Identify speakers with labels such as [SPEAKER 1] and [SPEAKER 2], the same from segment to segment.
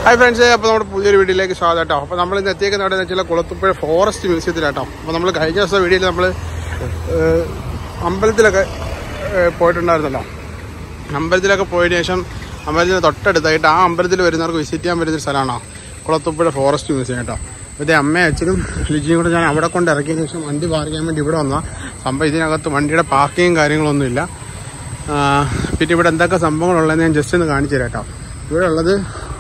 [SPEAKER 1] Hi friends, അപ്പോൾ നമ്മുടെ പുതിയൊരു വീഡിയോയിലേക്ക് സ്വാഗതം കേട്ടോ. അപ്പോൾ നമ്മൾ ഇന്ന് എത്തിയേക്കുന്ന അവിടെ വെച്ചാൽ കുളത്തുപ്പുഴ ഫോറസ്റ്റ് മ്യൂസിയത്തിലാട്ടോ. അപ്പോൾ നമ്മൾ കഴിഞ്ഞ ദിവസം വീഡിയോയിൽ നമ്മൾ അമ്പലത്തിലൊക്കെ പോയിട്ടുണ്ടായിരുന്നല്ലോ. അമ്പലത്തിലൊക്കെ പോയതിനു ശേഷം അമ്പലത്തിന് തൊട്ടടുത്തായിട്ട് ആ അമ്പലത്തിൽ വരുന്നവർക്ക് വിസിറ്റ് ചെയ്യാൻ പറ്റുന്നൊരു സ്ഥലമാണോ കുളത്തുപ്പുഴ ഫോറസ്റ്റ് മ്യൂസിയം കേട്ടോ. ഇതേ അമ്മയും അച്ഛനും ലിജിയും കൂടെ ഞാൻ അവിടെ കൊണ്ട് ഇറക്കിയതിന് ശേഷം വണ്ടി പാർക്ക് ചെയ്യാൻ വേണ്ടി ഇവിടെ വന്നാൽ സംഭവം ഇതിനകത്ത് വണ്ടിയുടെ പാർക്കിങ്ങും കാര്യങ്ങളൊന്നുമില്ല. പിന്നെ ഇവിടെ എന്തൊക്കെ സംഭവങ്ങളുള്ളതെന്ന് ഞാൻ ജസ്റ്റ് ഒന്ന് കാണിച്ചു തരാം കേട്ടോ. ഇവിടെ ഉള്ളത്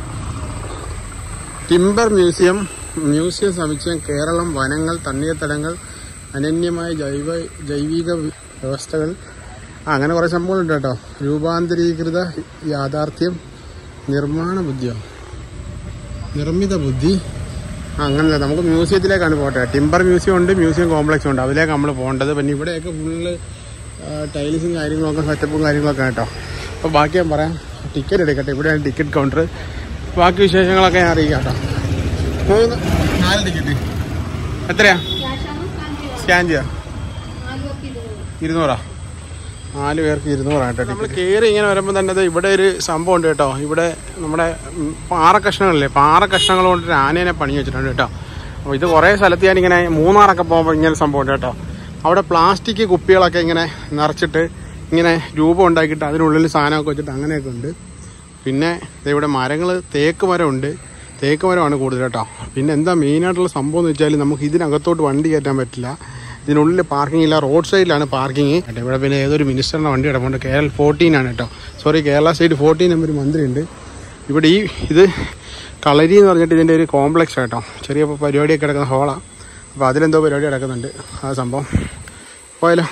[SPEAKER 1] ടിംബർ മ്യൂസിയം സമുച്ചയം, കേരളം, വനങ്ങൾ, തണ്ണീർത്തടങ്ങൾ, അനന്യമായ ജൈവിക വ്യവസ്ഥകൾ, അങ്ങനെ കുറേ സംഭവങ്ങളുണ്ട് കേട്ടോ. രൂപാന്തരീകൃത യാഥാർത്ഥ്യം, നിർമ്മിത ബുദ്ധി, അങ്ങനെ നമുക്ക് മ്യൂസിയത്തിലേക്കാണ് പോകട്ടെ. ടിംബർ മ്യൂസിയം ഉണ്ട്, മ്യൂസിയം കോംപ്ലക്സും ഉണ്ട്, അതിലേക്ക് നമ്മൾ പോകേണ്ടത്. പിന്നെ ഇവിടെയൊക്കെ ഫുള്ള് ടൈൽസും കാര്യങ്ങളൊക്കെ സെറ്റപ്പും കാര്യങ്ങളൊക്കെ കേട്ടോ. അപ്പോൾ ബാക്കി ഞാൻ പറയാം. ടിക്കറ്റ് എടുക്കട്ടെ, ഇവിടെയാണ് ടിക്കറ്റ് കൗണ്ടർ. ബാക്കി വിശേഷങ്ങളൊക്കെ ഞാൻ അറിയിക്കാം കേട്ടോ. 4 ടിക്കറ്റ് എത്രയാ? സ്കാൻ ചെയ്യാം. 200 4 പേർക്ക് 200 കേട്ടോ. നമ്മൾ കയറി ഇങ്ങനെ വരുമ്പോൾ തന്നെ ഇവിടെ ഒരു സംഭവം ഉണ്ട് കേട്ടോ. ഇവിടെ നമ്മുടെ പാറക്കഷ്ണങ്ങളില്ലേ, പാറക്കഷ്ണങ്ങൾ കൊണ്ടൊരു ആനേനെ പണി വെച്ചിട്ടുണ്ട് കേട്ടോ. അപ്പോൾ ഇത് കുറേ സ്ഥലത്ത് ഞാനിങ്ങനെ മൂന്നാറൊക്കെ പോകുമ്പോൾ ഇങ്ങനെ സംഭവം ഉണ്ട് കേട്ടോ. അവിടെ പ്ലാസ്റ്റിക് കുപ്പികളൊക്കെ ഇങ്ങനെ നിറച്ചിട്ട് ഇങ്ങനെ രൂപം ഉണ്ടാക്കിയിട്ട് അതിനുള്ളിൽ സാധനമൊക്കെ വെച്ചിട്ട് അങ്ങനെയൊക്കെ ഉണ്ട്. പിന്നെ ഇവിടെ മരങ്ങൾ, തേക്ക് മരമുണ്ട്, തേക്ക് മരമാണ് കൂടുതൽ കേട്ടോ. പിന്നെ എന്താ മെയിനായിട്ടുള്ള സംഭവം എന്ന് വെച്ചാൽ നമുക്ക് ഇതിനകത്തോട്ട് വണ്ടി കയറ്റാൻ പറ്റില്ല. ഇതിനുള്ളിൽ പാർക്കിംഗ് ഇല്ല, റോഡ് സൈഡിലാണ് പാർക്കിങ്. ഇവിടെ പിന്നെ ഏതൊരു മിനിസ്റ്ററിൻ്റെ വണ്ടി കിടപ്പുണ്ട്. കേരള 14 ആണ് കേട്ടോ. കേരള സ്റ്റേറ്റ് 14 നമ്പർ മന്ത്രിയുണ്ട്. ഇവിടെ ഇത് കളരി എന്ന് പറഞ്ഞിട്ട് ഇതിൻ്റെ ഒരു കോംപ്ലക്സ് കേട്ടോ. ചെറിയ പരിപാടിയൊക്കെ കിടക്കുന്ന ഹോളാണ്. അപ്പോൾ അതിലെന്തോ പരിപാടി കിടക്കുന്നുണ്ട്. ആ സംഭവം പോയാലോ?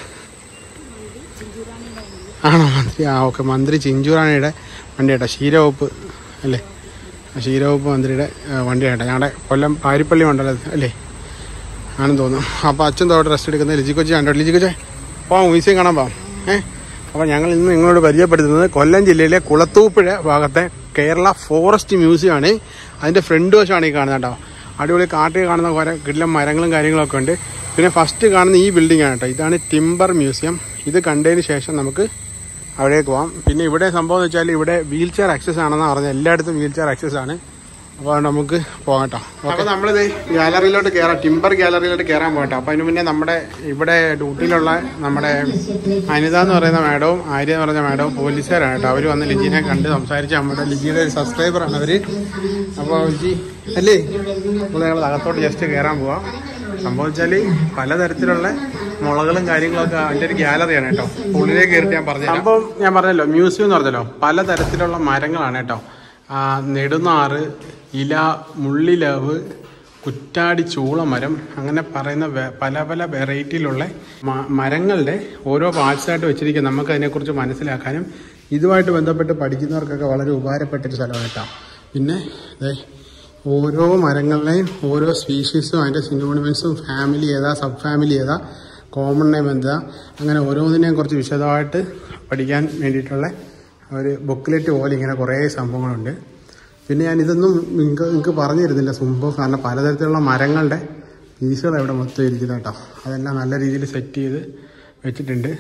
[SPEAKER 1] ആണോ മന്ത്രി? ഓക്കെ, മന്ത്രി ചിഞ്ചുറാണിയുടെ വണ്ടി കേട്ടോ. ക്ഷീരവകുപ്പ് അല്ലേ, ക്ഷീരവകുപ്പ് മന്ത്രിയുടെ വണ്ടി കേട്ടോ. ഞങ്ങളുടെ കൊല്ലം പാരിപ്പള്ളി മണ്ഡലം അല്ലേ ആണെന്ന് തോന്നുന്നു. അപ്പോൾ അച്ഛൻ തോട്ട് റെസ്റ്റ് എടുക്കുന്നത് ലിജിക്കൊച്ചി കണ്ടോ. ലിജിക്കൊച്ചേ പോവാം, മ്യൂസിയം കാണാൻ പോവാം. അപ്പോൾ ഞങ്ങൾ ഇന്ന് നിങ്ങളോട് പരിചയപ്പെടുത്തുന്നത് കൊല്ലം ജില്ലയിലെ കുളത്തൂപ്പുഴ ഭാഗത്തെ കേരള ഫോറസ്റ്റ് മ്യൂസിയം ആണ്. അതിൻ്റെ ഫ്രണ്ട് വശമാണ് ഈ കാണുന്നത് കേട്ടോ. അടിപൊളി കാട്ടിൽ കാണുന്ന കുറേ കിടിലം മരങ്ങളും കാര്യങ്ങളൊക്കെ ഉണ്ട്. പിന്നെ ഫസ്റ്റ് കാണുന്ന ഈ ബിൽഡിംഗ് ആണ് കേട്ടോ. ഇതാണ് ടിംബർ മ്യൂസിയം. ഇത് കണ്ടതിന് ശേഷം നമുക്ക് അവിടേക്ക് പോവാം. പിന്നെ ഇവിടെ സംഭവം എന്ന് വെച്ചാൽ ഇവിടെ വീൽ ചെയർ ആക്സസ് ആണെന്നാണ് പറഞ്ഞത്. എല്ലായിടത്തും വീൽ ചെയർ ആക്സസ് ആണ്. അപ്പോൾ നമുക്ക് പോകാം കേട്ടോ. അപ്പോൾ നമ്മളിത് ഗാലറിയിലോട്ട് കയറാം, ടിംബർ ഗാലറിയിലോട്ട് കയറാൻ പോകട്ടോ. അപ്പോൾ അതിന് മുന്നേ നമ്മുടെ ഇവിടെ ഡ്യൂട്ടിയിലുള്ള നമ്മുടെ അനിത എന്ന് പറയുന്ന മാഡവും ആര്യ എന്ന് പറയുന്ന മാഡവും പോലീസുകാരാണ് കേട്ടോ. അവർ വന്ന് ലിജിനെ കണ്ട് സംസാരിച്ച് നമ്മുടെ ലിജിയുടെ ഒരു സബ്സ്ക്രൈബറാണ് അവർ. അപ്പോൾ ലിജി അല്ലേ, അപ്പോൾ ഞങ്ങൾ അകത്തോട്ട് ജസ്റ്റ് കയറാൻ പോവാം. സംഭവിച്ചാൽ പലതരത്തിലുള്ള മുളകളും കാര്യങ്ങളൊക്കെ അതിൻ്റെ ഒരു ഗാലറിയാണ് കേട്ടോ. ഉള്ളിലേക്ക് കയറിയിട്ട് ഞാൻ പറഞ്ഞു സംഭവം ഞാൻ പറഞ്ഞല്ലോ, മ്യൂസിയം എന്ന് പറഞ്ഞല്ലോ, പലതരത്തിലുള്ള മരങ്ങളാണ് കേട്ടോ. നെടുനാറ്, ഇല, മുള്ളിലവ്, കുറ്റാടി, ചൂളമരം, അങ്ങനെ പറയുന്ന പല പല വെറൈറ്റിയിലുള്ള മരങ്ങളുടെ ഓരോ പാർട്സായിട്ട് വെച്ചിരിക്കുക. നമുക്ക് അതിനെക്കുറിച്ച് മനസ്സിലാക്കാനും ഇതുമായിട്ട് ബന്ധപ്പെട്ട് പഠിക്കുന്നവർക്കൊക്കെ വളരെ ഉപകാരപ്പെട്ടൊരു സ്ഥലമാണ് കേട്ടോ. പിന്നെ ഓരോ മരങ്ങളുടെയും ഓരോ സ്പീഷീസും അതിൻ്റെ സിനോണിമൻസും, ഫാമിലി ഏതാ, സബ് ഫാമിലി ഏതാ, കോമൺ നെയിം എന്താ, അങ്ങനെ ഓരോന്നിനെയും കുറിച്ച് വിശദമായിട്ട് പഠിക്കാൻ വേണ്ടിയിട്ടുള്ള ഒരു ബുക്ക്ലെറ്റ് പോലെ ഇങ്ങനെ കുറേ സംഭവങ്ങളുണ്ട്. പിന്നെ ഞാൻ ഇതൊന്നും നിങ്ങൾക്ക് പറഞ്ഞു തരുന്നില്ല സംഭവം, കാരണം പലതരത്തിലുള്ള മരങ്ങളുടെ പീസുകൾ ഇവിടെ മൊത്തം ഇരിക്കുന്നത് കേട്ടോ. അതെല്ലാം നല്ല രീതിയിൽ സെറ്റ് ചെയ്ത് വെച്ചിട്ടുണ്ട്.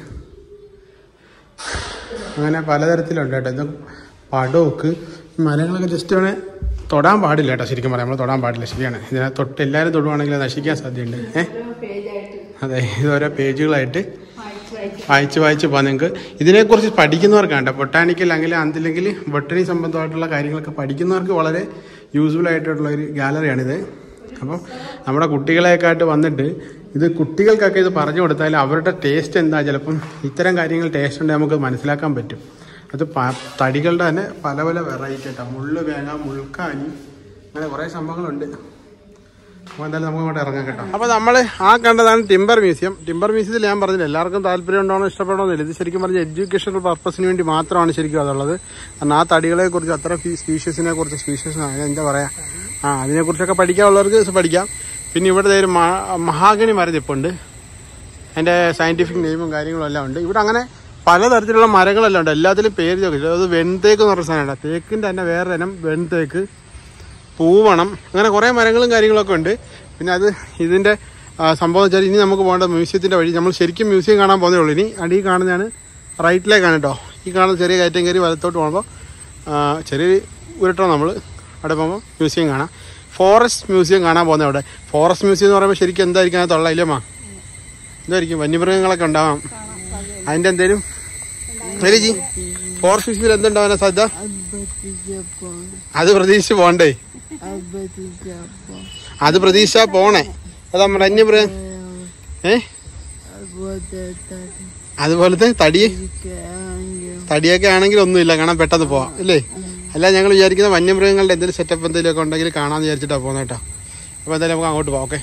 [SPEAKER 1] അങ്ങനെ പലതരത്തിലുണ്ട് കേട്ടോ. ഇത് പടമൊക്കെ മരങ്ങളൊക്കെ ജസ്റ്റ് വേണേൽ തൊടാൻ പാടില്ല കേട്ടോ. ശരിക്കും പറയാം, നമ്മൾ തൊടാൻ പാടില്ല. ശരിയാണ്. ഇതിനെ തൊട്ട് എല്ലാവരും തൊടുവാണെങ്കിൽ അത് നശിക്കാൻ സാധ്യതയുണ്ട്. അതെ, ഇത് ഓരോ പേജുകളായിട്ട് വായിച്ച് പോകാൻ നിങ്ങൾക്ക് ഇതിനെക്കുറിച്ച് പഠിക്കുന്നവർക്കാണ് കേട്ടോ. ബൊട്ടാനിക്കൽ അല്ലെങ്കിൽ ബൊട്ടണി സംബന്ധമായിട്ടുള്ള കാര്യങ്ങളൊക്കെ പഠിക്കുന്നവർക്ക് വളരെ യൂസ്ഫുൾ ആയിട്ടുള്ള ഒരു ഗാലറിയാണിത്. അപ്പോൾ നമ്മുടെ കുട്ടികളെയൊക്കെ ആയിട്ട് വന്നിട്ട് ഇത് കുട്ടികൾക്കൊക്കെ ഇത് പറഞ്ഞു കൊടുത്താൽ അവരുടെ ടേസ്റ്റ് എന്താ, ചിലപ്പം ഇത്തരം കാര്യങ്ങൾ ടേസ്റ്റ് ഉണ്ടെങ്കിൽ നമുക്ക് മനസ്സിലാക്കാൻ പറ്റും. അത് തടികളുടെ തന്നെ പല പല വെറൈറ്റി കേട്ടോ. മുള്ളു വേങ്ങ, മുൾക്കാനി, അങ്ങനെ കുറേ സംഭവങ്ങളുണ്ട്. അപ്പോൾ എന്തായാലും നമുക്ക് അങ്ങോട്ട് ഇറങ്ങാൻ കേട്ടോ. അപ്പോൾ നമ്മൾ കണ്ടതാണ് ടിംബർ മ്യൂസിയം. ടിംബർ മ്യൂസിയത്തിൽ ഞാൻ പറഞ്ഞില്ല എല്ലാവർക്കും താല്പര്യം ഉണ്ടോയെന്ന് ഇഷ്ടപ്പെടണമെന്നില്ല. ഇത് ശരിക്കും പറഞ്ഞാൽ എഡ്യൂക്കേഷണൽ പർപ്പസിന് വേണ്ടി മാത്രമാണ് ശരിക്കും അതുള്ളത്. കാരണം ആ തടികളെക്കുറിച്ച്, അത്ര സ്പീഷീസിനെ കുറിച്ച്, എന്താ പറയുക, അതിനെക്കുറിച്ചൊക്കെ പഠിക്കാനുള്ളവർക്ക് പഠിക്കാം. പിന്നെ ഇവിടെ ഒരു മഹാഗണി മരം ഇപ്പുണ്ട്. അതിൻ്റെ സയൻറ്റിഫിക് നെയിമും കാര്യങ്ങളും എല്ലാം ഉണ്ട്. ഇവിടെ അങ്ങനെ പലതരത്തിലുള്ള മരങ്ങളെല്ലാം ഉണ്ട്. എല്ലാത്തിലും പേര് ചോദിച്ചു. അത് വെൺതേക്ക് എന്ന് പറഞ്ഞ സാധനമാണ്. തേക്കിൻ്റെ തന്നെ വേറെ ഇനം വെൺതേക്ക്, പൂവണം, അങ്ങനെ കുറേ മരങ്ങളും കാര്യങ്ങളൊക്കെ ഉണ്ട്. പിന്നെ ഇതിൻ്റെ സംഭവം വെച്ചാൽ ഇനി നമുക്ക് പോകേണ്ട മ്യൂസിയത്തിൻ്റെ വഴി. നമ്മൾ ശരിക്കും മ്യൂസിയം കാണാൻ പോകുന്നേ ഉള്ളൂ. ഇനി അടിയിൽ കാണുന്നതാണ് റൈറ്റിലേക്കാണ് കേട്ടോ. ഈ കാണുന്ന ചെറിയ കയറ്റം കയറി വലത്തോട്ട് പോകുമ്പോൾ ചെറിയ ഉരുട്ടണം നമ്മൾ. അവിടെ പോകുമ്പോൾ മ്യൂസിയം കാണാം. ഫോറസ്റ്റ് മ്യൂസിയം കാണാൻ പോകുന്നത് അവിടെ. ഫോറസ്റ്റ് മ്യൂസിയം എന്ന് പറയുമ്പോൾ ശരിക്കും എന്തായിരിക്കും അതിനകത്തുള്ള ഇല്ലമ്മ? എന്തായിരിക്കും? വന്യമൃഗങ്ങളൊക്കെ ഉണ്ടാവാം. അതിൻ്റെ എന്തേലും ജി ഫോറസ്റ്റ് മ്യൂസിയത്തിൽ എന്തുണ്ടാവാനാ സാധ്യത? അത് പ്രതീക്ഷിച്ച് പോണ്ടേ? അത് പ്രതീക്ഷിച്ചാ പോണേ. അത് നമ്മുടെ വന്യമൃഗം അതുപോലത്തെ തടിയൊക്കെ ആണെങ്കിൽ ഒന്നുമില്ല, കാണാൻ പെട്ടെന്ന് പോവാം അല്ലേ? അല്ല, ഞങ്ങൾ വിചാരിക്കുന്ന വന്യമൃഗങ്ങളുടെ എന്തെങ്കിലും സെറ്റപ്പ് എന്തെങ്കിലുമൊക്കെ ഉണ്ടെങ്കിൽ കാണാമെന്ന് വിചാരിച്ചിട്ടാണ് പോകുന്നത് കേട്ടോ. അപ്പോൾ എന്തായാലും നമുക്ക് അങ്ങോട്ട് പോവാം. ഓക്കെ.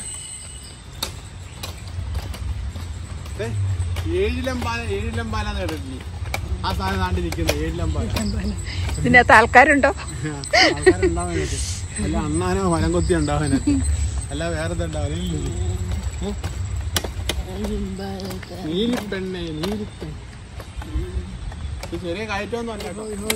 [SPEAKER 1] ഏഴിലമ്പാലെന്ന് കേട്ടിട്ടില്ലേ? ആ സാധനം താണ്ടി നിൽക്കുന്നത് ഏഴിലമ്പാല.
[SPEAKER 2] ഇതിനകത്ത് ആൾക്കാരുണ്ടോ?
[SPEAKER 1] ആൾക്കാരുണ്ടാവാനായിട്ട് അല്ല, അണ്ണാനോ മരം കൊത്തി ഉണ്ടാവാനായിട്ട് അല്ല വേറെ എന്താ നീലിപ്പെണ്ണേ. നീലിപ്പെണ്ണ ചെറിയ കയറ്റമൊന്നും അല്ല.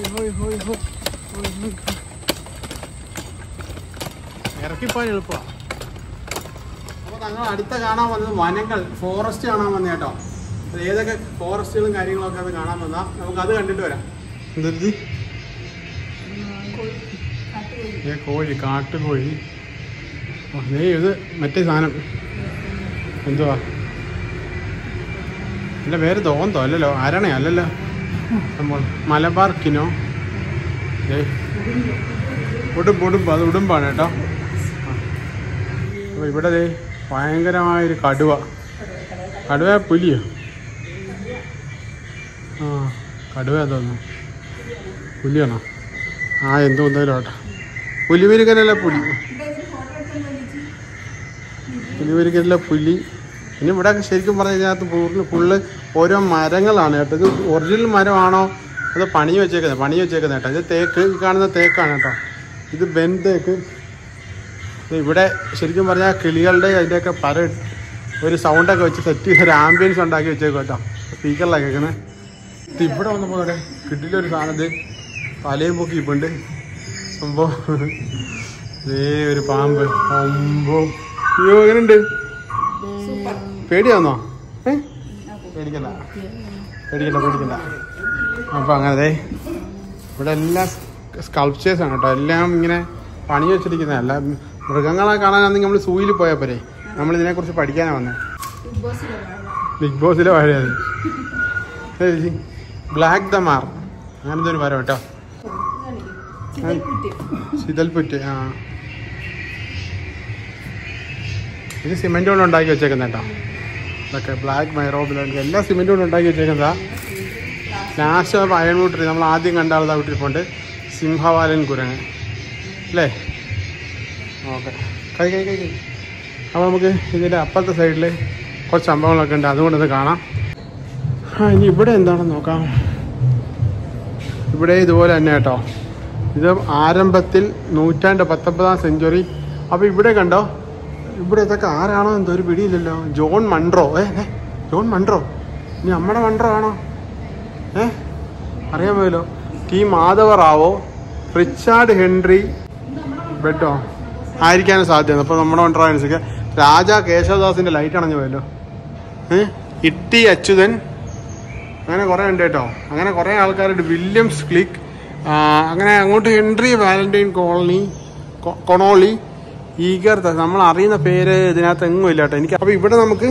[SPEAKER 1] ഇറക്കിപ്പോൻ എളുപ്പമാണ്. അപ്പോൾ ഞങ്ങൾ അടുത്ത കാണാൻ വന്നത് വനങ്ങൾ, ഫോറസ്റ്റ് കാണാൻ വന്ന കേട്ടോ. ഏതൊക്കെ ഫോറസ്റ്റുകളും കാര്യങ്ങളൊക്കെ അത് കാണാൻ വന്നാൽ നമുക്കത് കണ്ടിട്ട് വരാം. എന്ത് കോഴി, കാട്ടുകോഴി. ഇത് മറ്റേ സാധനം എന്തുവാ? എൻ്റെ പേര് തോന്തോ അല്ലല്ലോ, ആരണേ അല്ലല്ലോ, സംഭവം മലബാർ കിനോ. ഉടുമ്പ് അത് ഉടുമ്പാണ് കേട്ടോ. അപ്പോൾ ഇവിടെ ഭയങ്കരമായൊരു കടുവ പുലിയോ? ആ, കടുവ തോന്നുന്നു. പുലിയാണോ? ആ, എന്തോ എന്തായാലും കേട്ടോ. പുലിമുരുകനല്ല പുലിമുരുകനല്ല പുലി. ഇനി ഇവിടെ ശരിക്കും പറഞ്ഞു കഴിഞ്ഞാൽ ഫുള്ള് ഓരോ മരങ്ങളാണ് കേട്ടോ. ഇത് ഒറിജിനൽ മരമാണോ അത് പണി വെച്ചേക്കുന്നത് കേട്ടോ. ഇത് തേക്ക്, ഈ കാണുന്ന തേക്കാണ് കേട്ടോ. ഇത് ബെൻ തേക്ക്. ഇവിടെ ശരിക്കും പറഞ്ഞാൽ കിളികളുടെ അതിൻ്റെയൊക്കെ ഒരു സൗണ്ടൊക്കെ വെച്ച് സെറ്റ് ചെയ്ത് ഒരു ആംബിയൻസ് ഉണ്ടാക്കി വെച്ചേക്കും കേട്ടോ. സ്പീക്കറിലാണ് കേൾക്കുന്നത്. ഇത് ഇവിടെ വന്നപ്പോൾ ഇവിടെ കിട്ടിലൊരു സാധനത്ത് തലയും പൊക്കി ഇപ്പുണ്ട് സംഭവം. ഒരു പാമ്പ്. അമ്പോ, അയ്യോ, എങ്ങനെയുണ്ട്? പേടിയാന്നോ? പേടിക്കണ്ട. അപ്പോൾ അങ്ങനെ ഇവിടെ എല്ലാം സ്കൾപ്ചേഴ്സാണ് കേട്ടോ. എല്ലാം ഇങ്ങനെ പണി വെച്ചിരിക്കുന്നതല്ല. മൃഗങ്ങളെ കാണാനാണെങ്കിൽ നമ്മൾ സൂയിൽ പോയാൽ പോരെ. നമ്മളിതിനെക്കുറിച്ച് പഠിക്കാനാണ് വന്നത്. ബിഗ് ബോസിലെ വാഴയത് ബ്ലാക്ക് ദ മാർ, അങ്ങനത്തെ ഒരു മരം കേട്ടോ. ശിതൽപുറ്റ്. ആ, ഇത് സിമെന്റ് കൊണ്ട് ഉണ്ടാക്കി വെച്ചേക്കുന്ന കേട്ടോ. ഇതൊക്കെ ബ്ലാക്ക് മൈറോബിലുണ്ട്, എല്ലാം സിമെന്റ് കൊണ്ട് ഉണ്ടാക്കി വെച്ചേക്കുന്നതാ. ലാസ്റ്റ് അയൺവുഡ് നമ്മൾ ആദ്യം കണ്ട ആളതാ വീട്ടിൽപ്പോണ്ട് സിംഹവാലൻ കുരങ്ങ് അല്ലേ? ഓക്കെ, കൈ. അപ്പോൾ നമുക്ക് ഇതിൻ്റെ അപ്പുറത്തെ സൈഡിൽ കുറച്ച് സംഭവങ്ങളൊക്കെ ഉണ്ട്, അതുകൊണ്ടത് കാണാം. ഇനി ഇവിടെ എന്താണെന്ന് നോക്കാം. ഇവിടെ ഇതുപോലെ തന്നെ കേട്ടോ. ഇത് ആരംഭത്തിൽ 19ാം സെഞ്ച്വറി. അപ്പോൾ ഇവിടെ കണ്ടോ, ഇവിടെ ഇതൊക്കെ ആരാണോ എന്തോ ഒരു പിടിയില്ലല്ലോ. John Munro. ജോൺ മൺട്രോ ഇനി നമ്മുടെ മൺട്രോ ആണോ? അറിയാൻ പോയല്ലോ. T Madhava Rao, Richard Henry Beddome ആയിരിക്കാനും സാധ്യത. അപ്പോൾ നമ്മുടെ മൺട്രോ അനുസരിച്ച് രാജാ കേശവദാസിൻ്റെ ലൈറ്റ് അണഞ്ഞു പോയല്ലോ. ഇട്ടി അച്യുതൻ, അങ്ങനെ കുറേ ഉണ്ട് കേട്ടോ. അങ്ങനെ കുറേ ആൾക്കാരുണ്ട്. വില്യംസ് ക്ലിക്ക്, അങ്ങനെ അങ്ങോട്ട് ഹെൻറി വാലന്റൈൻ കൊണോളി, ഈഗർ. നമ്മൾ അറിയുന്ന പേര് ഇതിനകത്ത് എങ്ങും ഇല്ല കേട്ടോ എനിക്ക്. അപ്പോൾ ഇവിടെ നമുക്ക്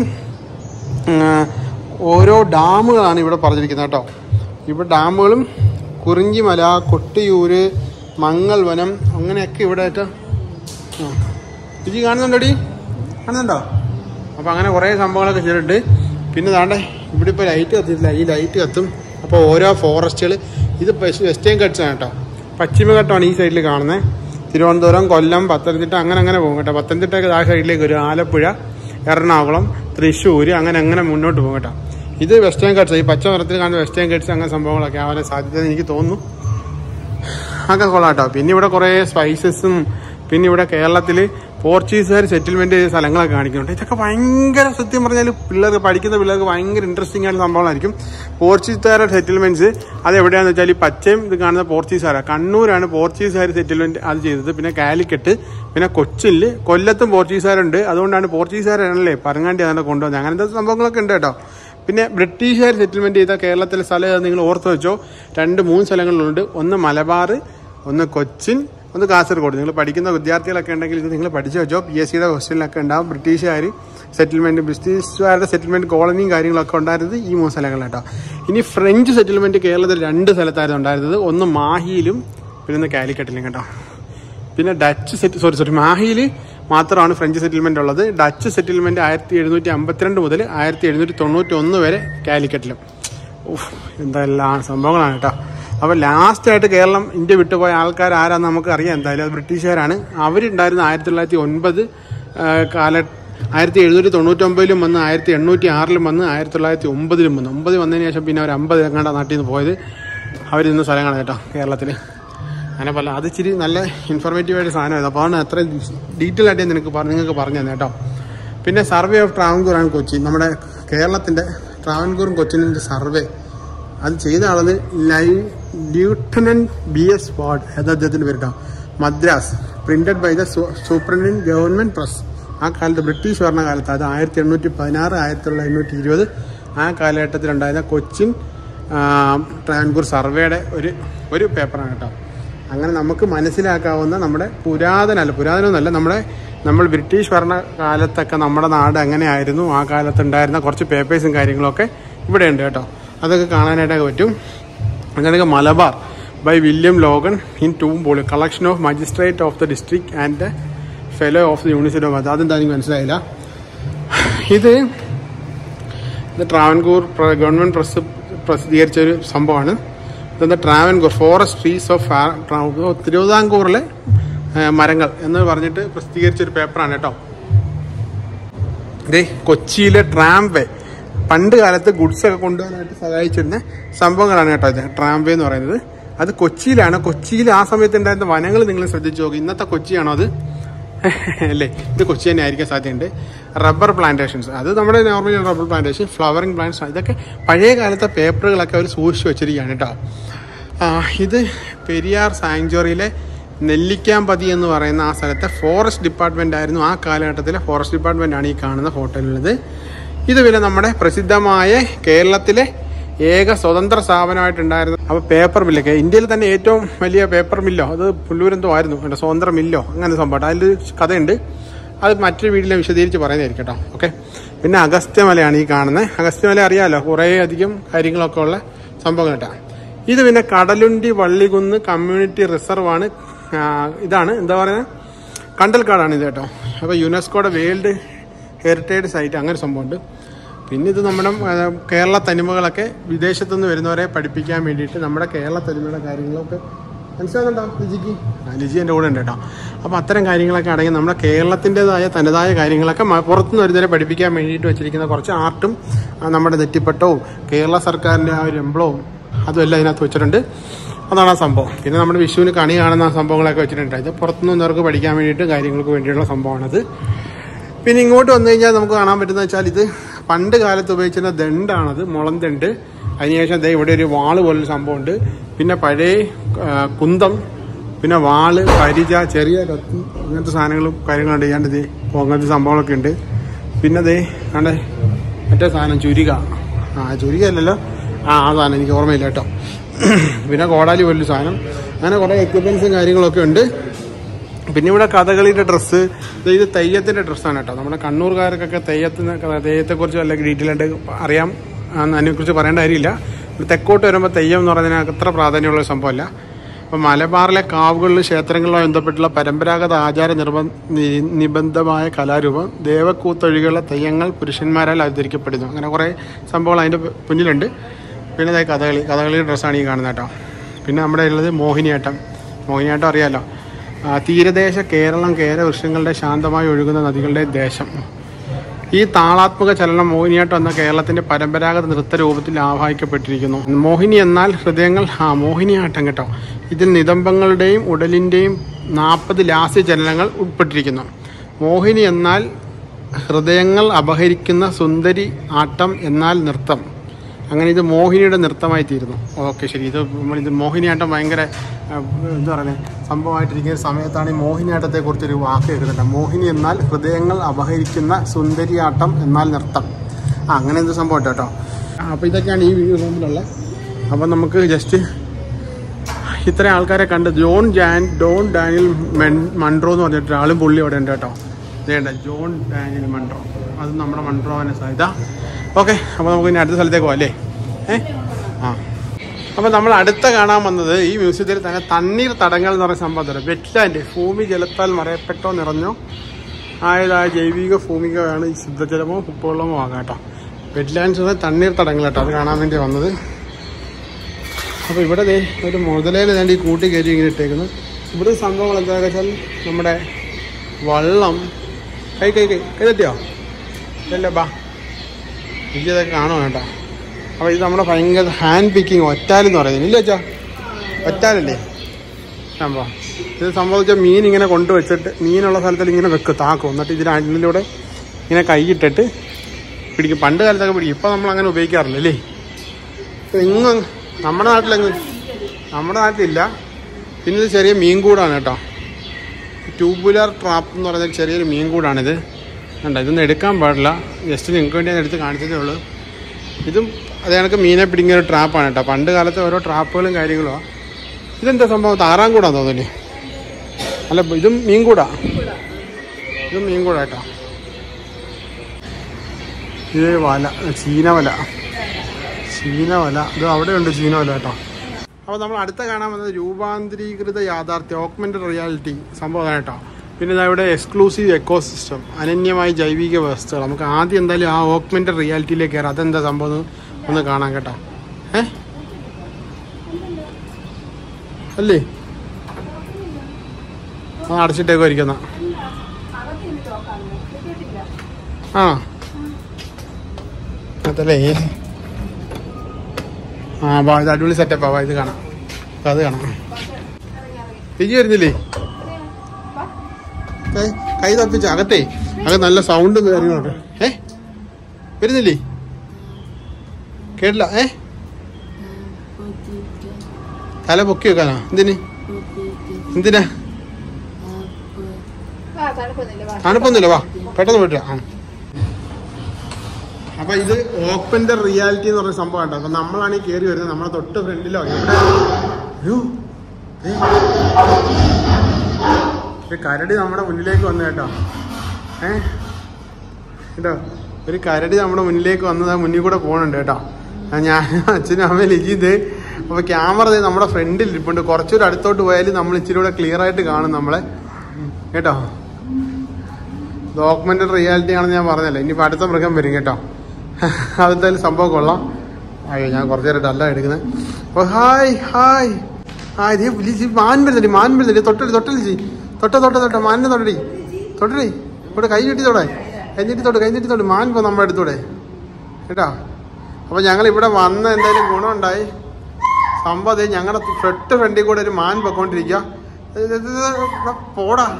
[SPEAKER 1] ഓരോ ഡാമുകളാണ് ഇവിടെ പറഞ്ഞിരിക്കുന്നത് കേട്ടോ. ഇവിടെ ഡാമുകളും കുറിഞ്ചിമല, കൊട്ടിയൂര്, മംഗൾവനം, അങ്ങനെയൊക്കെ ഇവിടെ ആയിട്ട് ഇത് കാണുന്നുണ്ടോ? അപ്പോൾ അങ്ങനെ കുറേ സംഭവങ്ങളൊക്കെ ചെയ്തിട്ടുണ്ട്. പിന്നെ താണ്ടെ ഇവിടെ ഇപ്പോൾ ലൈറ്റ് കത്തിയിട്ടില്ല, ഈ ലൈറ്റ് കത്തും. അപ്പോൾ ഓരോ ഫോറസ്റ്റുകൾ, ഇത് വെസ്റ്റേൺ ഘട്ട്സാണ് കേട്ടോ. പശ്ചിമഘട്ടമാണ് ഈ സൈഡിൽ കാണുന്നത്. തിരുവനന്തപുരം, കൊല്ലം, പത്തനംതിട്ട, അങ്ങനെ പോകും കേട്ടോ. പത്തനംതിട്ടയൊക്കെ ആ സൈഡിലേക്ക് വരും. ആലപ്പുഴ, എറണാകുളം, തൃശ്ശൂർ, അങ്ങനെ മുന്നോട്ട് പോകും കേട്ടോ. ഇത് വെസ്റ്റേൺ ഘട്ട്സ്. ഈ പച്ച നിറത്തിൽ കാണുന്ന വെസ്റ്റേൺ ഘട്ട്സ്, അങ്ങനെ സംഭവങ്ങളൊക്കെ ആവാൻ സാധ്യത എനിക്ക് തോന്നുന്നു. ഒക്കെ കൊള്ളാം കേട്ടോ. പിന്നെ ഇവിടെ കുറേ സ്പൈസസും, പിന്നെ ഇവിടെ കേരളത്തിൽ പോർച്ചുഗീസുകാർ സെറ്റിൽമെന്റ് ചെയ്ത സ്ഥലങ്ങളൊക്കെ കാണിക്കുന്നുണ്ട്. ഇതൊക്കെ ഭയങ്കര, സത്യം പറഞ്ഞാൽ പഠിക്കുന്ന പിള്ളേർക്ക് ഭയങ്കര ഇൻട്രസ്റ്റിംഗ് ആയിട്ടുള്ള സംഭവങ്ങളായിരിക്കും. പോർച്ചുഗീസുകാരുടെ സെറ്റിൽമെന്റ്സ് അത് എവിടെയാണെന്ന് വെച്ചാൽ ഈ പച്ചയും ഇത് കാണുന്ന പോർച്ചുഗീസുകാരാണ്. കണ്ണൂരാണ് പോർച്ചുഗീസുകാർ സെറ്റിൽമെന്റ് അത് ചെയ്തത്. പിന്നെ കാലിക്കറ്റ്, പിന്നെ കൊച്ചിയിൽ, കൊല്ലത്തും പോർച്ചുഗീസുകാരുണ്ട്. അതുകൊണ്ടാണ് പോർച്ചുഗീസുകാരാണല്ലേ പറങ്ങാണ്ടി അതിനെ കൊണ്ടുവന്നത്. അങ്ങനത്തെ സംഭവങ്ങളൊക്കെ ഉണ്ട് കേട്ടോ. പിന്നെ ബ്രിട്ടീഷുകാർ സെറ്റിൽമെന്റ് ചെയ്ത കേരളത്തിലെ സ്ഥലം നിങ്ങൾ ഓർത്ത് വെച്ചോ. 2-3 സ്ഥലങ്ങളിലുണ്ട്. ഒന്ന് മലബാർ, ഒന്ന് കൊച്ചിൻ, ഒന്ന് കാസർഗോഡ്. നിങ്ങൾ പഠിക്കുന്ന വിദ്യാർത്ഥികളൊക്കെ ഉണ്ടെങ്കിൽ ഇത് നിങ്ങൾ പഠിച്ചു വെച്ചോ. PSCയുടെ ക്വസ്റ്റ്യനിലൊക്കെ ഉണ്ടാവും. ബ്രിട്ടീഷുകാർ ബ്രിട്ടീഷുകാരുടെ സെറ്റിൽമെൻറ്റ് കോളനിയും കാര്യങ്ങളൊക്കെ ഉണ്ടായിരുന്നത് ഈ 3 സ്ഥലങ്ങളിലാട്ടോ. ഇനി ഫ്രഞ്ച് സെറ്റിൽമെൻറ്റ് കേരളത്തിൽ 2 സ്ഥലത്തായിരുന്നു ഉണ്ടായിരുന്നത്. ഒന്ന് മാഹിയിലും പിന്നെ കാലിക്കറ്റിലും കേട്ടോ. പിന്നെ ഡച്ച് മാഹിയിൽ മാത്രമാണ് ഫ്രഞ്ച് സെറ്റിൽമെൻ്റ് ഉള്ളത്. ഡച്ച് സെറ്റിൽമെൻറ്റ് 1752 മുതൽ 1791 വരെ കാലിക്കറ്റിലും. എന്തെല്ലാം സംഭവങ്ങളാണ് കേട്ടോ. അപ്പോൾ ലാസ്റ്റായിട്ട് കേരളം ഇന്ത്യ വിട്ടുപോയ ആൾക്കാർ ആരാന്ന് നമുക്ക് അറിയാം. എന്തായാലും അത് ബ്രിട്ടീഷുകാരാണ്. അവരുണ്ടായിരുന്ന 1909 1799 വന്ന് 1806 വന്ന് 1909 വന്നു. 9 വന്നതിന് ശേഷം പിന്നെ അവർ 50 എങ്ങാണ്ട് നാട്ടിൽ നിന്ന് പോയത്. അവരിരുന്ന സ്ഥലങ്ങളാണ് കേട്ടോ കേരളത്തിൽ. അങ്ങനെ പല അത് ഇച്ചിരി നല്ല ഇൻഫോർമേറ്റീവായിട്ട് സാധനമായിരുന്നു. അപ്പോൾ ആണ് അത്രയും ഡീറ്റെയിൽ ആയിട്ട് നിങ്ങൾക്ക് പറഞ്ഞു തന്നെ കേട്ടോ. പിന്നെ survey of Travancore and Kochi, നമ്മുടെ കേരളത്തിൻ്റെ ട്രാവൻകൂറും കൊച്ചിൻ്റെ സർവേ അത് ചെയ്ത ആളത് ലൂട്ടനന്റ് BS വാർഡ് അദ്ദേഹത്തിൻ്റെ പേര് കേട്ടോ. Madras, printed by the superintendent government press. ആ കാലത്ത് ബ്രിട്ടീഷ് ഭരണകാലത്ത്, അത് 1816 1920 ആ കാലഘട്ടത്തിലുണ്ടായിരുന്ന കൊച്ചിൻ ട്രാവൻകൂർ സർവേയുടെ ഒരു പേപ്പറാണ് കേട്ടോ. അങ്ങനെ നമുക്ക് മനസ്സിലാക്കാവുന്ന നമ്മുടെ പുരാതനമൊന്നല്ല, നമ്മൾ ബ്രിട്ടീഷ് ഭരണകാലത്തൊക്കെ നമ്മുടെ നാട് എങ്ങനെയായിരുന്നു, ആ കാലത്തുണ്ടായിരുന്ന കുറച്ച് പേപ്പേഴ്സും കാര്യങ്ങളൊക്കെ ഇവിടെ ഉണ്ട് കേട്ടോ. അതൊക്കെ കാണാനായിട്ടൊക്കെ പറ്റും. അങ്ങനെയൊക്കെ Malabar by William Logan in 2 volume, collection of magistrate of the district and fellow of the university of അതെന്താ എനിക്ക് മനസ്സിലായില്ല. ഇത് ട്രാവൻകൂർ ഗവൺമെൻറ് പ്രസിദ്ധീകരിച്ചൊരു സംഭവമാണ്. ഇതെന്താ ട്രാവൻകൂർ ഫോറസ്റ്റ് ട്രീസ് ഓഫ് തിരുവിതാംകൂറിലെ മരങ്ങൾ എന്ന് പറഞ്ഞിട്ട് പ്രസിദ്ധീകരിച്ചൊരു പേപ്പറാണ് കേട്ടോ. ഇതേ കൊച്ചിയിലെ ട്രാംവേ, പണ്ട് കാലത്ത് ഗുഡ്സൊക്കെ കൊണ്ടുപോകാനായിട്ട് സഹായിച്ചിരുന്ന സംഭവങ്ങളാണ് കേട്ടോ ഇത്. ട്രാംവേ എന്ന് പറയുന്നത് അത് കൊച്ചിയിലാണ്. കൊച്ചിയിൽ ആ സമയത്ത് ഉണ്ടായിരുന്ന വനങ്ങൾ നിങ്ങൾ ശ്രദ്ധിച്ചു നോക്കി. ഇന്നത്തെ കൊച്ചിയാണോ അത്? അല്ലേ, ഇത് കൊച്ചി തന്നെ ആയിരിക്കാൻ സാധ്യതയുണ്ട്. റബ്ബർ പ്ലാന്റേഷൻസ്, അത് നമ്മുടെ normally rubber plantation, flowering plants, ഇതൊക്കെ പഴയ കാലത്തെ പേപ്പറുകളൊക്കെ അവർ സൂക്ഷിച്ചു വെച്ചിരിക്കുകയാണ് കേട്ടോ. ഇത് പെരിയാർ സാങ്ച്വറിയിലെ നെല്ലിക്കാമ്പതി എന്ന് പറയുന്ന ആ സ്ഥലത്തെ ഫോറസ്റ്റ് ഡിപ്പാർട്ട്മെൻ്റ് ആയിരുന്നു. ആ കാലഘട്ടത്തിലെ ഫോറസ്റ്റ് ഡിപ്പാർട്ട്മെൻ്റ് ആണ് ഈ കാണുന്ന ഫോട്ടോയിലുള്ളത്. ഇത് പിന്നെ നമ്മുടെ പ്രസിദ്ധമായ കേരളത്തിലെ ഏക സ്വതന്ത്ര സ്ഥാപനമായിട്ടുണ്ടായിരുന്നു. അപ്പോൾ പേപ്പർ മില്ലൊക്കെ ഇന്ത്യയിൽ തന്നെ ഏറ്റവും വലിയ പേപ്പർ മില്ലോ അത് പുല്ലൂരെന്തോ ആയിരുന്നു, സ്വതന്ത്ര മില്ലോ, അങ്ങനെ സംഭവം. അതിൽ കഥയുണ്ട്, അത് മറ്റൊരു വീട്ടിൽ വിശദീകരിച്ച് പറയുന്നതായിരിക്കും കേട്ടോ. ഓക്കെ. പിന്നെ അഗസ്ത്യമലയാണ് ഈ കാണുന്നത്. അഗസ്ത്യമല അറിയാമല്ലോ, കുറേ അധികം കാര്യങ്ങളൊക്കെ ഉള്ള സംഭവങ്ങൾ കേട്ടോ. ഇത് പിന്നെ കടലുണ്ടി വള്ളികുന്ന് കമ്മ്യൂണിറ്റി റിസർവാണ്. ഇതാണ് എന്താ പറയുക, കണ്ടൽക്കാടാണ് ഇത് കേട്ടോ. അപ്പോൾ യുനെസ്കോയുടെ വേൾഡ് ഹെറിറ്റേജ് സൈറ്റ്, അങ്ങനെ സംഭവമുണ്ട്. പിന്നെ ഇത് നമ്മുടെ കേരള തനിമകളൊക്കെ വിദേശത്തുനിന്ന് വരുന്നവരെ പഠിപ്പിക്കാൻ വേണ്ടിയിട്ട് നമ്മുടെ കേരള തനിമയുടെ കാര്യങ്ങളൊക്കെ മനസ്സിലാകുന്നുണ്ടോ ലിജിക്ക്? ലിജി എൻ്റെ കൂടെ ഉണ്ട് കേട്ടോ. അപ്പോൾ അത്തരം കാര്യങ്ങളൊക്കെ അടങ്ങി നമ്മുടെ കേരളത്തിൻ്റെതായ തനതായ കാര്യങ്ങളൊക്കെ പുറത്തുനിന്ന് വരുന്നവരെ പഠിപ്പിക്കാൻ വേണ്ടിയിട്ട് വെച്ചിരിക്കുന്ന കുറച്ച് ആർട്ടും നമ്മുടെ നെറ്റിപ്പട്ടവും കേരള സർക്കാരിൻ്റെ ആ ഒരു എംബ്ലവും അതും എല്ലാം ഇതിനകത്ത് വെച്ചിട്ടുണ്ട്. അതാണ് ആ സംഭവം. പിന്നെ നമ്മുടെ വിഷുവിന് കണി കാണുന്ന സംഭവങ്ങളൊക്കെ വെച്ചിട്ടുണ്ട്. ഇത് പുറത്തുനിന്ന് വന്നവർക്ക് പഠിക്കാൻ വേണ്ടിയിട്ട് കാര്യങ്ങൾക്ക് വേണ്ടിയിട്ടുള്ള സംഭവമാണത്. പിന്നെ ഇങ്ങോട്ട് വന്നു കഴിഞ്ഞാൽ നമുക്ക് കാണാൻ പറ്റുന്നത് വെച്ചാൽ ഇത് പണ്ട് കാലത്ത് ഉപയോഗിച്ചിരുന്ന ദണ്ടാണത്, മുളം ദണ്ട്. അതിനുശേഷം ഇവിടെ ഒരു വാള് പോലൊരു സംഭവമുണ്ട്. പിന്നെ പഴയ കുന്തം, പിന്നെ വാള്, പരിച, ചെറിയ കത്തി, അങ്ങനത്തെ സാധനങ്ങളും കാര്യങ്ങളുണ്ട്. ചെയ്യാണ്ട് അങ്ങനത്തെ സംഭവങ്ങളൊക്കെ ഉണ്ട്. പിന്നെ ആണ്ട് മറ്റേ സാധനം ചുരിക, ചുരിക അല്ലല്ലോ, ആ സാധനം എനിക്ക് ഓർമ്മയില്ല കേട്ടോ. പിന്നെ കോടാലി പോലൊരു സാധനം, അങ്ങനെ കുറേ എക്യുപ്മെൻസും കാര്യങ്ങളൊക്കെ ഉണ്ട്. പിന്നെ ഇവിടെ കഥകളിയുടെ ഡ്രസ്സ്, ഇത് തെയ്യത്തിൻ്റെ ഡ്രസ്സാണ് കേട്ടോ. നമ്മുടെ കണ്ണൂർക്കാർക്കൊക്കെ തെയ്യത്തെക്കുറിച്ച് വല്ല ഡീറ്റെയിൽ ആയിട്ട് അറിയാം, അതിനെക്കുറിച്ച് പറയേണ്ട കാര്യമില്ല. തെക്കോട്ട് വരുമ്പോൾ തെയ്യം എന്ന് പറയുന്നതിന് അത്ര പ്രാധാന്യമുള്ള സംഭവമല്ല. അപ്പം മലബാറിലെ കാവുകളിലും ക്ഷേത്രങ്ങളിലും ബന്ധപ്പെട്ടുള്ള പരമ്പരാഗത ആചാര നിബന്ധമായ കലാരൂപം ദേവക്കൂത്തൊഴികെയുള്ള തെയ്യങ്ങൾ പുരുഷന്മാരാൽ അവതരിക്കപ്പെടുന്നു. അങ്ങനെ കുറേ സംഭവങ്ങൾ അതിൻ്റെ പിന്നിലുണ്ട്. പിന്നെ കഥകളിയുടെ ഡ്രസ്സാണ് ഈ കാണുന്നത് കേട്ടോ. പിന്നെ നമ്മുടെ ഉള്ളത് മോഹിനിയാട്ടം അറിയാമല്ലോ. തീരദേശ കേരളം കേരവൃക്ഷങ്ങളുടെ ശാന്തമായി ഒഴുകുന്ന നദികളുടെ ദേശം. ഈ താളാത്മക ചലനം മോഹിനിയാട്ടം എന്ന കേരളത്തിന്റെ പരമ്പരാഗത നൃത്തരൂപത്തിൽ ആവാഹിക്കപ്പെട്ടിരിക്കുന്നു. മോഹിനി എന്നാൽ ഹൃദയങ്ങൾ, മോഹിനിയാട്ടം കേട്ടോ. ഇതിൽ നിതംബങ്ങളുടെയും ഉടലിൻ്റെയും 40 ലാസ്യ ചലനങ്ങൾ ഉൾപ്പെട്ടിരിക്കുന്നു. മോഹിനി എന്നാൽ ഹൃദയങ്ങൾ അപഹരിക്കുന്ന സുന്ദരി, ആട്ടം എന്നാൽ നൃത്തം. അങ്ങനെ ഇത് മോഹിനിയുടെ നൃത്തമായി തീരുന്നു. ഓക്കെ, ശരി. ഇത് മോഹിനിയാട്ടം ഭയങ്കര എന്താ പറയുക സംഭവമായിട്ടിരിക്കുന്ന സമയത്താണ് ഈ മോഹിനിയാട്ടത്തെക്കുറിച്ചൊരു വാക്ക് കേൾക്കുന്നുണ്ട്. മോഹിനി എന്നാൽ ഹൃദയങ്ങൾ അപഹരിക്കുന്ന സുന്ദരിയാട്ടം എന്നാൽ നൃത്തം. അങ്ങനെ എന്ത് സംഭവം കേട്ടോ. അപ്പോൾ ഇതൊക്കെയാണ് ഈ വീഡിയോ റൂമിലുള്ള. അപ്പം നമുക്ക് ജസ്റ്റ് ഇത്രയും ആൾക്കാരെ കണ്ട് ഡോൺ ഡാനിയൽ മൺട്രോ എന്ന് പറഞ്ഞിട്ട് ഒരാളും പുള്ളി അവിടെ ഉണ്ട് കേട്ടോ. ഇതേണ്ട ജോൺ ഡാനിയൽ മൺട്രോ, അത് നമ്മുടെ മൺട്രോവിനെ സാധ്യത. ഓക്കെ, അപ്പോൾ നമുക്ക് ഇനി അടുത്ത സ്ഥലത്തേക്ക് പോകാം അല്ലേ? അപ്പോൾ നമ്മൾ അടുത്ത കാണാൻ വന്നത് ഈ മ്യൂസിയത്തിൽ തന്നെ തണ്ണീർ തടങ്ങൾ എന്ന് പറയുന്ന സംഭവം. വെറ്റ്ലാൻഡ്, ഭൂമി ജലത്താൽ മറയപ്പെട്ടോ നിറഞ്ഞോ ആയതായ ജൈവിക ഭൂമികയാണ് ഈ ശുദ്ധജലമോ ഉപ്പുവെള്ളമോ ആകാം കേട്ടോ. വെറ്റ്ലാൻഡ്സ് തണ്ണീർ തടങ്ങൾ കേട്ടോ, അത് കാണാൻ വേണ്ടി വന്നത്. അപ്പോൾ ഇവിടെ ഒരു മുതലയിൽ വേണ്ടി കൂട്ടി കയറ്റി ഇങ്ങനെ ഇട്ടേക്കുന്നു. ഇവിടെ സംഭവങ്ങൾ എന്താണെന്ന് വെച്ചാൽ നമ്മുടെ വള്ളം കൈതെറ്റിയോ ഇല്ല ബാ ഇതൊക്കെ കാണുമോ കേട്ടോ. അപ്പോൾ ഇത് നമ്മുടെ ഭയങ്കര ഹാൻഡ് പിക്കിങ് ഒറ്റാലെന്ന് പറയുന്നത് ഇല്ല വെച്ചാ, ഒറ്റാലല്ലേ സംഭവം. ഇത് സംഭവിച്ചാൽ മീൻ ഇങ്ങനെ കൊണ്ടുവച്ചിട്ട് മീനുള്ള സ്ഥലത്തിൽ ഇങ്ങനെ വെക്കും, താക്കും, എന്നിട്ട് ഇതിൻ്റെ അടിയിലൂടെ ഇങ്ങനെ കൈയിട്ടിട്ട് പിടിക്കും. പണ്ട് കാലത്തൊക്കെ പിടിക്കും, ഇപ്പോൾ നമ്മൾ അങ്ങനെ ഉപയോഗിക്കാറില്ല അല്ലേ. എങ്ങും നമ്മുടെ നാട്ടിലില്ല. പിന്നെ ഇത് ചെറിയ മീൻ കൂടാണ് കേട്ടോ, ട്യൂബുലർ ട്രാപ്പ് എന്ന് പറയുന്ന ചെറിയൊരു മീൻ കൂടാണിത്. കണ്ടോ, ഇതൊന്നും എടുക്കാൻ പാടില്ല, ജസ്റ്റ് നിങ്ങൾക്ക് വേണ്ടി ഞാൻ എടുത്ത് കാണിച്ചതേ ഉള്ളൂ. ഇതും അത് കണക്ക് മീനെ പിടിക്കുന്ന ഒരു ട്രാപ്പാണ് കേട്ടോ. പണ്ട് കാലത്തെ ഓരോ ട്രാപ്പുകളും കാര്യങ്ങളുമാണ്. ഇതെന്താ സംഭവം, താറാൻകൂടാന്ന് തോന്നില്ലേ? അല്ല, ഇതും മീൻ കൂടാ, ഇതും മീൻ കൂടാ കേട്ടോ. ഇത് വല, ചീനവല, ഇത് അവിടെയുണ്ട് ചീനവല കേട്ടോ. അപ്പോൾ നമ്മൾ അടുത്ത കാണാൻ വന്നത് രൂപാന്തരീകൃത യാഥാർത്ഥ്യം, ഓഗ്മെന്റഡ് റിയാലിറ്റി സംഭവമാണ് കേട്ടോ. പിന്നെ ഇവിടെ എക്സ്ക്ലൂസീവ് എക്കോസിസ്റ്റം, അനന്യമായ ജൈവിക വ്യവസ്ഥകൾ. നമുക്ക് ആദ്യം എന്തായാലും ആ ഓഗ്മെന്റഡ് റിയാലിറ്റിയിലേക്ക് കയറാം. അതെന്താ സംഭവം ഒന്ന് കാണാൻ കേട്ടോ. അല്ലേ, അത് അടച്ചിട്ടേക്കോ ഇരിക്കുന്ന അതല്ലേ. വാ, ഇത് അടിപൊളി സെറ്റപ്പാ, വാ ഇത് കാണാം, അത് കാണാം. തിരിച്ചു വരുന്നില്ലേ? കൈ തപ്പിച്ച അകത്തേ, അകത്ത് നല്ല സൗണ്ടും കാര്യങ്ങളൊക്കെ. വരുന്നില്ലേ? കേട്ടില്ല. തല പൊക്കി വെക്കാനാ? എന്തിനാ? തണുപ്പൊന്നുമില്ല, വാ പെട്ടെന്ന് പോയിട്ടാ. അപ്പൊ ഇത് ഓപ്പന്റെ റിയാലിറ്റി എന്ന് പറഞ്ഞ സംഭവം ഉണ്ടോ. അപ്പൊ നമ്മളാണ് ഈ കയറി വരുന്നത്, നമ്മളെ തൊട്ട് ഫ്രണ്ടിലോ കരടി നമ്മുടെ മുന്നിലേക്ക് വന്നു കേട്ടോ. കേട്ടോ, ഒരു കരടി നമ്മുടെ മുന്നിലേക്ക് വന്നത് മുന്നിൽ കൂടെ പോകണുണ്ട് കേട്ടോ. ഞാൻ അച്ഛനും അമ്മയും ലിജിത്. അപ്പൊ ക്യാമറ നമ്മുടെ ഫ്രണ്ടിൽ ഇരിപ്പുണ്ട്. കുറച്ചുകൂടെ അടുത്തോട്ട് പോയാലും നമ്മൾ ഇച്ചിരി കൂടെ ക്ലിയർ ആയിട്ട് കാണും നമ്മളെ കേട്ടോ. ഡോക്യുമെന്ററി റിയാലിറ്റി ആണെന്ന് ഞാൻ പറഞ്ഞല്ലേ. ഇനിയിപ്പോൾ അടുത്ത മൃഗം വരും കേട്ടോ. അതെന്തായാലും സംഭവം കൊള്ളാം. അയ്യോ, ഞാൻ കുറച്ചു നേരമായിട്ട് അല്ല എടുക്കുന്നത്. അപ്പോൾ ഹായ് മാൻ വരുന്നുണ്ട്. തൊട്ട മാനിനെ തൊട്ടടി ഇവിടെ കൈ നീട്ടി മാൻ പോ നമ്മുടെ അടുത്തൂടെ കേട്ടോ. അപ്പോൾ ഞങ്ങൾ ഇവിടെ വന്ന എന്തായാലും ഗുണമുണ്ടായി. സംഭവം ഞങ്ങളുടെ ഫ്രണ്ടിൽ കൂടെ ഒരു മാൻ പൊക്കോണ്ടിരിക്കുക. പോടാ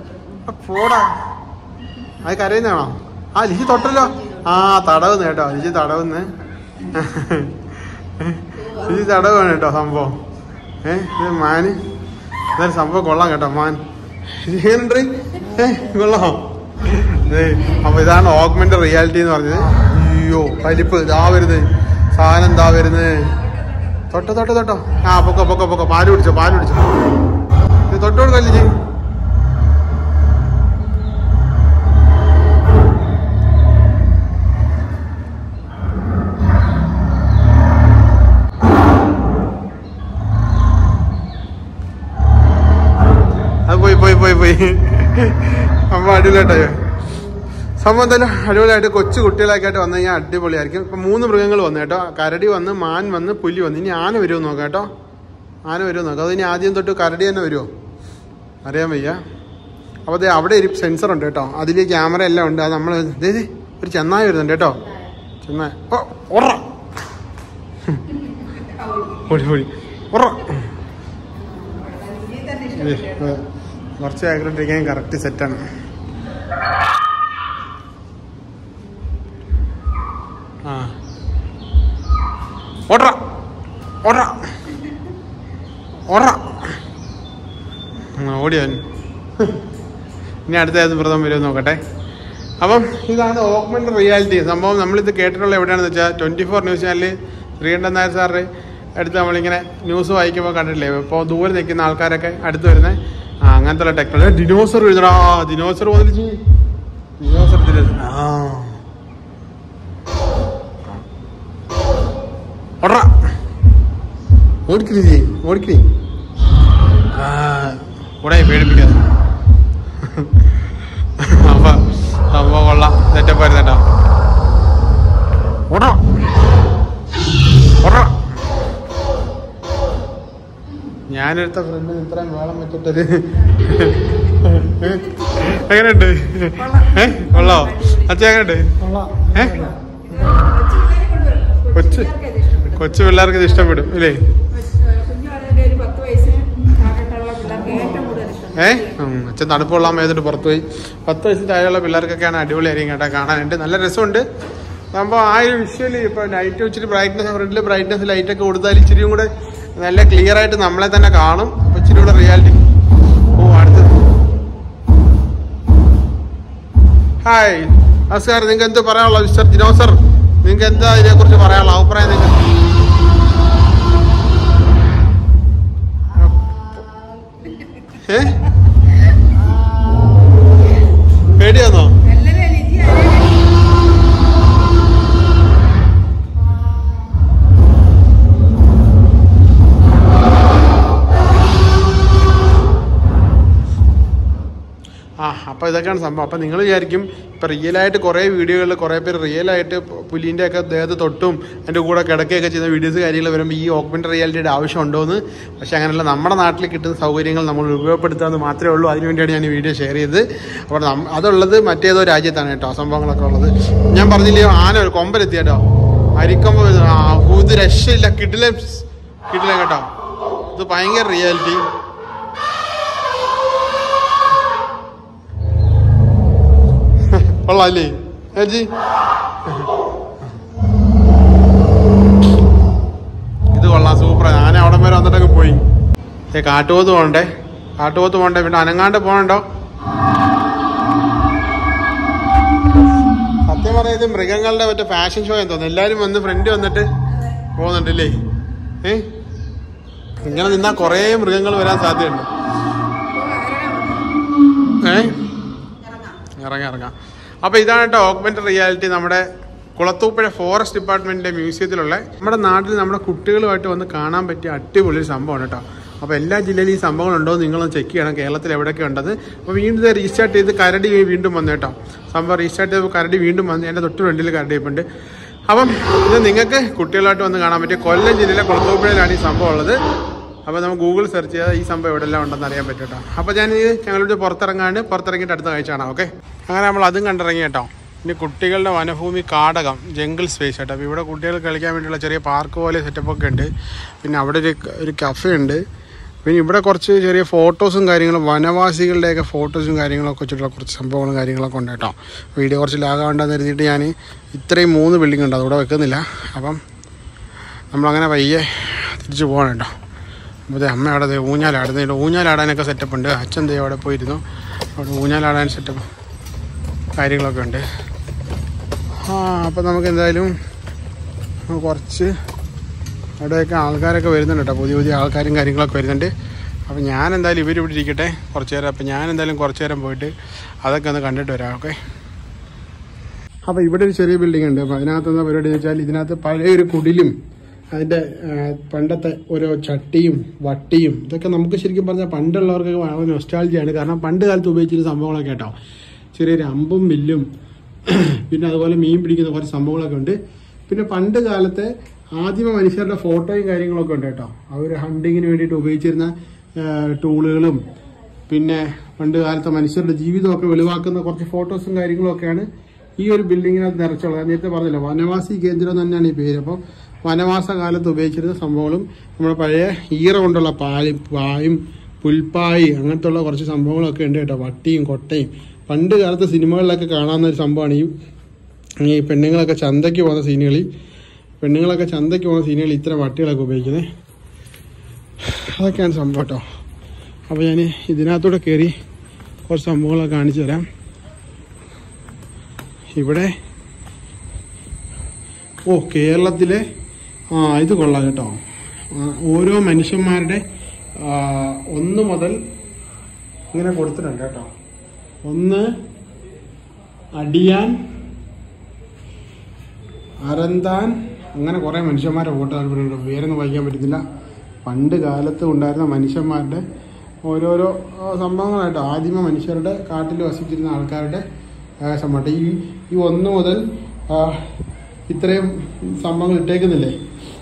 [SPEAKER 1] അത് കരയുന്നതാണോ? ലിജി തൊട്ടല്ലോ. തടവുന്ന് കേട്ടോ, ലിജി തടവുന്ന്. ലിജി തടവാണ് കേട്ടോ സംഭവം. ഇത് മാന് എന്തായാലും സംഭവം കൊള്ളാം കേട്ടോ. മാൻ എങ്ങനെയുണ്ട്? കൊള്ളാം. അപ്പൊ ഇതാണ് ഓഗ്മെന്റഡ് റിയാലിറ്റി എന്ന് പറഞ്ഞത്. അയ്യോ, പരിപ്പ് ഇതാ വരുന്നത്, സാധനം എന്താ വരുന്നത്. തൊട്ടോ പൊക്കോ പാല് പിടിച്ചോ തൊട്ടോട് കല്ലിജി. പോയി അപ്പൊ അടിപൊളിയായിട്ടോ സംഭവം. എന്തായാലും അടിപൊളിയായിട്ട് കൊച്ചു കുട്ടികളൊക്കെ ആയിട്ട് വന്നു കഴിഞ്ഞാൽ അടിപൊളിയായിരിക്കും. ഇപ്പൊ 3 മൃഗങ്ങൾ വന്നു കേട്ടോ. കരടി വന്ന്, മാൻ വന്ന്, പുലി വന്ന്. ഇനി ആന വരുമോ നോക്കാം കേട്ടോ. അത് ഇനി ആദ്യം തൊട്ട് കരടി തന്നെ വരുമോ അറിയാൻ വയ്യ. അപ്പോൾ അത് അവിടെ ഒരു സെൻസർ ഉണ്ട് കേട്ടോ, അതിൽ ക്യാമറ എല്ലാം ഉണ്ട്. അത് നമ്മൾ ഒരു ചെന്നായി വരുന്നുണ്ട് കേട്ടോ. ചെന്നായി കുറച്ച് ആഗ്രഹിക്കാൻ കറക്റ്റ് സെറ്റാണ്. ഓടിയവൻ. ഇനി അടുത്ത ഏത് വ്രതം വരുമെന്ന് നോക്കട്ടെ. അപ്പം ഇതാണ് ഓഗ്മെന്റഡ് റിയാലിറ്റി സംഭവം. നമ്മളിത് കേട്ടിട്ടുള്ള എവിടെയാണെന്ന് വെച്ചാൽ 24 ന്യൂസ് ചാനലിൽ ശ്രീകണ്ഠൻ നായർ സാറിൻ്റെ അടുത്ത് നമ്മളിങ്ങനെ ന്യൂസ് വായിക്കുമ്പോൾ കണ്ടിട്ടില്ലേ, ഇപ്പോൾ ദൂരെ നിൽക്കുന്ന ആൾക്കാരൊക്കെ അടുത്ത് വരുന്നത് അങ്ങനത്തെ ടെക്നോളജി. ഡിനോസർ എഴുതടാ, ഡിനോസർ മുതൽ ഡിനോസർ ഓടിക്കണി ഓടിക്കണി കൂടെ പേടിപ്പിക്കാതെ. അപ്പൊ സംഭവം കൊള്ളാം, സെറ്റപ്പ് ആയിരുന്നേട്ടോ. ഓടാ ഓടാ. ഞാനെടുത്ത ഫ്രണ്ടിന് ഇത്രയും വേളം വെച്ചിട്ടൊരു എങ്ങനെയുണ്ട്? കൊള്ളോ അച്ഛൻ? എങ്ങനെയുണ്ട്? കൊച്ചു പിള്ളേർക്ക് ഇത് ഇഷ്ടപ്പെടും ഇല്ലേ? അച്ഛൻ തണുപ്പ് കൊള്ളാൻ മേടിച്ചിട്ട് പുറത്തു പോയി. 10 വയസ്സിന് താഴെയുള്ള പിള്ളേർക്കൊക്കെയാണ് അടിപൊളിയായിരിക്കും കേട്ടോ, കാണാനായിട്ട് നല്ല രസമുണ്ട് സംഭവം. ആ ഒരു വിഷ്വലി ഇപ്പൊ ലൈറ്റ് വെച്ചിട്ട് ബ്രൈറ്റ്നസ്, ഫ്രണ്ടിൽ ബ്രൈറ്റ്നസ് ലൈറ്റൊക്കെ കൊടുത്താൽ ഇച്ചിരിയും കൂടെ നല്ല ക്ലിയർ ആയിട്ട് നമ്മളെ തന്നെ കാണും. അപ്പൊ ഇച്ചിരി കൂടെ റിയാലിറ്റി. അടുത്ത് ഹായ് നമസ്കാരം. നിങ്ങൾക്ക് എന്ത് പറയാനുള്ള മിസ്റ്റർ ഡിനോസർ? നിങ്ങൾക്ക് എന്താ ഇതിനെ കുറിച്ച് പറയാനുള്ള അഭിപ്രായം? നിങ്ങൾക്ക് പേടിയാന്നോ? അപ്പോൾ ഇതൊക്കെയാണ് സംഭവം. അപ്പോൾ നിങ്ങൾ വിചാരിക്കും ഇപ്പോൾ റിയലായിട്ട് കുറേ വീഡിയോകളിൽ കുറേ പേര് റിയലായിട്ട് പുലിൻ്റെ ഒക്കെ ദേഹത്ത് തൊട്ടും അതിൻ്റെ കൂടെ കിടക്കുകയൊക്കെ ചെയ്യുന്ന വീഡിയോസ് കാര്യങ്ങൾ വരുമ്പോൾ ഈ ഓഗ്മെൻറ്റഡ് റിയാലിറ്റിയുടെ ആവശ്യമുണ്ടോ എന്ന്. പക്ഷേ അങ്ങനെയല്ല, നമ്മുടെ നാട്ടിൽ കിട്ടുന്ന സൗകര്യങ്ങൾ നമ്മൾ ഉപയോഗപ്പെടുത്താമെന്ന് മാത്രമേ ഉള്ളൂ. അതിനുവേണ്ടിയാണ് ഞാൻ ഈ വീഡിയോ ഷെയർ ചെയ്തത്. അപ്പോൾ അതുള്ളത് മറ്റേതോ രാജ്യത്താണ് കേട്ടോ സംഭവങ്ങളൊക്കെ ഉള്ളത്. ഞാൻ പറഞ്ഞില്ലേ, ആന ഒരു കൊമ്പലെത്തി കേട്ടോ, അരിക്കൊമ്പ്. ഇത് രക്ഷയില്ല, കിടില കേട്ടോ. ഇത് ഭയങ്കര റിയാലിറ്റി. കൊള്ളാല്ലേ ചേച്ചി? ഇത് കൊള്ളാം, സൂപ്പർ. ഞാൻ അവിടെ വരെ വന്നിട്ടൊക്കെ പോയി. കാട്ടുപോത്ത് പോകണ്ടേ, പിന്നെ അനങ്ങാണ്ട് പോകണ്ടോ? സത്യം പറഞ്ഞാൽ ഇത് മൃഗങ്ങളുടെ മറ്റേ ഫാഷൻ ഷോ എന്ന് തോന്നുന്നു. എല്ലാരും വന്ന് ഫ്രണ്ട് വന്നിട്ട് പോകുന്നുണ്ടല്ലേ? ഇങ്ങനെ നിന്നാ കുറേ മൃഗങ്ങൾ വരാൻ സാധ്യതയുണ്ട്. ഇറങ്ങാം. അപ്പോൾ ഇതാണ് കേട്ടോ ഓഗ്മെൻറ്റഡ് റിയാലിറ്റി. നമ്മുടെ കുളത്തൂപ്പുഴ ഫോറസ്റ്റ് ഡിപ്പാർട്ട്മെൻറ്റിൻ്റെ മ്യൂസിയത്തിലുള്ള നമ്മുടെ നാട്ടിൽ നമ്മുടെ കുട്ടികളുമായിട്ട് വന്ന് കാണാൻ പറ്റിയ അടിപൊളി സംഭവമാണ് കേട്ടോ. അപ്പോൾ എല്ലാ ജില്ലയിലും ഈ സംഭവങ്ങളുണ്ടോ നിങ്ങളൊന്ന് ചെക്ക് ചെയ്യണം, കേരളത്തിൽ എവിടെയൊക്കെ ഉണ്ടത്. അപ്പോൾ വീണ്ടും റീസ്റ്റാർട്ട് ചെയ്ത് കരടി വീണ്ടും വന്നു കേട്ടോ. സംഭവം റീസ്റ്റാർട്ട് ചെയ്തപ്പോൾ കരടി വീണ്ടും വന്ന് എൻ്റെ തൊട്ട് ഫ്രണ്ടിൽ കരടി ഇപ്പുണ്ട്. അപ്പം ഇത് നിങ്ങൾക്ക് കുട്ടികളായിട്ട് വന്ന് കാണാൻ പറ്റിയ കൊല്ലം ജില്ലയിലെ കുളത്തൂപ്പുഴയിലാണ് ഈ സംഭവം ഉള്ളത്. അപ്പോൾ നമുക്ക് ഗൂഗിൾ സെർച്ച് ചെയ്താൽ ഈ സംഭവം എവിടെയെല്ലാം ഉണ്ടെന്ന് അറിയാൻ പറ്റും കേട്ടോ. അപ്പോൾ ഞാനിത് ഞങ്ങളുടെ പുറത്തിറങ്ങിയിട്ട് അടുത്ത കാഴ്ച കാണാം. ഓക്കെ, അങ്ങനെ നമ്മൾ അതും കണ്ടിറങ്ങി കേട്ടോ. ഇനി കുട്ടികളുടെ വനഭൂമി കാടകം ജംഗിൾ സ്പേസ് കേട്ടോ. അപ്പോൾ ഇവിടെ കുട്ടികൾ കളിക്കാൻ വേണ്ടിയുള്ള ചെറിയ പാർക്ക് പോലെ സെറ്റപ്പൊക്കെ ഉണ്ട്. പിന്നെ അവിടെ ഒരു കഫേ ഉണ്ട്. പിന്നെ ഇവിടെ കുറച്ച് ചെറിയ ഫോട്ടോസും കാര്യങ്ങളും, വനവാസികളുടെയൊക്കെ ഫോട്ടോസും കാര്യങ്ങളൊക്കെ വെച്ചിട്ടുള്ള കുറച്ച് സംഭവങ്ങളും കാര്യങ്ങളൊക്കെ ഉണ്ട് കേട്ടോ. വീഡിയോ കുറച്ച് ലാഗാണ്ടെന്ന് കരുതിയിട്ട് ഞാൻ ഇത്രയും 3 ബിൽഡിംഗ് ഉണ്ട്, അതവിടെ വെക്കുന്നില്ല. അപ്പം നമ്മളങ്ങനെ വയ്യെ തിരിച്ച് പോകണം കേട്ടോ. അപ്പോൾ അമ്മ അവിടെ ഊഞ്ഞാലാടുന്നതിൻ്റെ ഊഞ്ഞാലാടാനൊക്കെ സെറ്റപ്പ് ഉണ്ട്. അച്ഛൻ ദേ അവിടെ പോയിരുന്നു, അവിടെ ഊഞ്ഞാലാടാൻ സെറ്റപ്പ് കാര്യങ്ങളൊക്കെ ഉണ്ട്. അപ്പോൾ നമുക്ക് എന്തായാലും കുറച്ച് അവിടെയൊക്കെ ആൾക്കാരൊക്കെ വരുന്നുണ്ട് കേട്ടോ, പുതിയ ആൾക്കാരും കാര്യങ്ങളൊക്കെ വരുന്നുണ്ട്. അപ്പോൾ ഞാൻ എന്തായാലും ഇവരിവിടെ ഇരിക്കട്ടെ കുറച്ച് നേരം. അപ്പോൾ ഞാൻ എന്തായാലും കുറച്ച് നേരം പോയിട്ട് അതൊക്കെ ഒന്ന് കണ്ടിട്ട് വരാം. ഓക്കെ, അപ്പോൾ ഇവിടെ ഒരു ചെറിയ ബിൽഡിംഗ് ഉണ്ട്. അപ്പോൾ അതിനകത്ത് എന്താ പരിപാടി എന്ന് വെച്ചാൽ, ഇതിനകത്ത് പഴയൊരു കുടിലും അതിൻ്റെ പണ്ടത്തെ ഓരോ ചട്ടിയും വട്ടിയും ഇതൊക്കെ നമുക്ക് ശരിക്കും പറഞ്ഞാൽ പണ്ടുള്ളവർക്കൊക്കെ വളരെ നൊസ്റ്റാൾജിയാണ്. കാരണം പണ്ട് കാലത്ത് ഉപയോഗിച്ചിരുന്ന സംഭവങ്ങളൊക്കെ കേട്ടോ. ചെറിയൊരു അമ്പും വില്ലും പിന്നെ അതുപോലെ മീൻ പിടിക്കുന്ന കുറച്ച് സംഭവങ്ങളൊക്കെ ഉണ്ട്. പിന്നെ പണ്ട് കാലത്തെ ആദിമ മനുഷ്യരുടെ ഫോട്ടോയും കാര്യങ്ങളൊക്കെ ഉണ്ട് കേട്ടോ. അവർ ഹണ്ടിങ്ങിന് വേണ്ടിയിട്ട് ഉപയോഗിച്ചിരുന്ന ടൂളുകളും പിന്നെ പണ്ട് കാലത്തെ മനുഷ്യരുടെ ജീവിതമൊക്കെ വെളിവാക്കുന്ന കുറച്ച് ഫോട്ടോസും കാര്യങ്ങളൊക്കെയാണ് ഈ ഒരു ബിൽഡിങ്ങിനകത്ത് നിറച്ചുള്ളത്. നേരത്തെ പറഞ്ഞില്ല, വനവാസി കേന്ദ്രം തന്നെയാണ് ഈ പേര്. അപ്പോൾ വനവാസ കാലത്ത് ഉപയോഗിച്ചിരുന്ന സംഭവങ്ങളും നമ്മുടെ പഴയ ഈറ കൊണ്ടുള്ള പായും പുൽപ്പായി അങ്ങനത്തെ ഉള്ള കുറച്ച് സംഭവങ്ങളൊക്കെ ഉണ്ട് കേട്ടോ. വട്ടിയും കൊട്ടയും പണ്ട് കാലത്തെ സിനിമകളിലൊക്കെ കാണാവുന്ന ഒരു സംഭവമാണ് ഈ പെണ്ണുങ്ങളൊക്കെ ചന്തയ്ക്ക് പോകുന്ന സീനുകളിൽ ഇത്തരം വട്ടികളൊക്കെ ഉപയോഗിക്കുന്നത്. അതൊക്കെയാണ് സംഭവം കേട്ടോ. അപ്പോൾ ഞാൻ ഇതിനകത്തൂടെ കയറി കുറച്ച് സംഭവങ്ങളൊക്കെ കാണിച്ചു തരാം. ഇവിടെ കേരളത്തിലെ ഇത് കൊള്ളാം കേട്ടോ. ഓരോ മനുഷ്യന്മാരുടെ 1 മുതൽ ഇങ്ങനെ കൊടുത്തിട്ടുണ്ട് കേട്ടോ. 1 അടിയാൻ, അരന്താൻ, അങ്ങനെ കുറെ മനുഷ്യന്മാരുടെ ഫോട്ടോ താല്പര്യമുണ്ട്. പേരൊന്നും വായിക്കാൻ പറ്റുന്നില്ല. പണ്ട് കാലത്ത് ഉണ്ടായിരുന്ന മനുഷ്യന്മാരുടെ ഓരോരോ സംഭവങ്ങളായിട്ടോ. ആദിമ മനുഷ്യരുടെ കാട്ടിൽ വസിച്ചിരുന്ന ആൾക്കാരുടെ സംഭവം. ഈ 1 മുതൽ ഇത്രയും സംഭവങ്ങൾ ഇട്ടേക്കുന്നില്ലേ,